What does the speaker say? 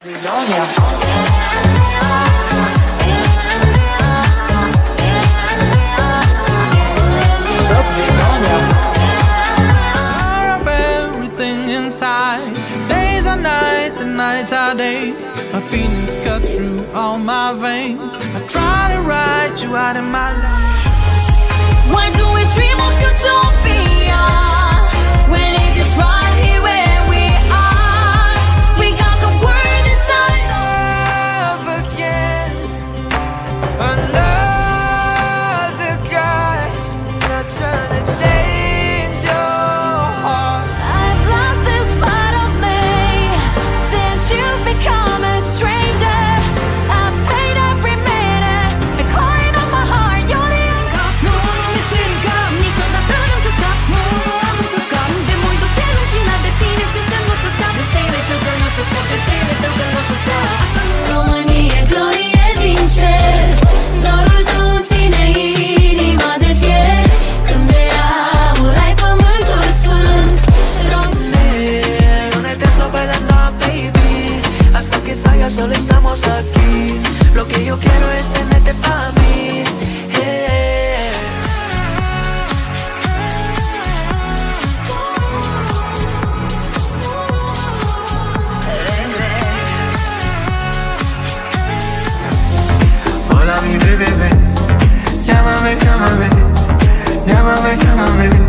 Everything inside, days are nights and nights are days. My feelings cut through all my veins. I try to write you out of my life. Why do we dream of utopia when it is right here where we are? We got the word inside. Love again, another guy, not trying to change your heart. I've lost this part of me since you've become a stranger. I've paid every minute, the crying of my heart. You're the anchor. No one is sitting up. Nici odată nu se scap. Nu am să scap. De mult o cer rucina de tine. Știu că nu o să scap. De tine știu că nu o să scap. De tine știu că nu o să scap. România, glorie din cer. Dorul tău îmi ține inima de fier. Când de aur ai pământul sfânt. No te estoy bailando, baby. Hasta que salga solo estamos aquí. Lo que yo quiero es tenerte para mí. Hola mi bebé, llámame, llámame, llámame, llámame.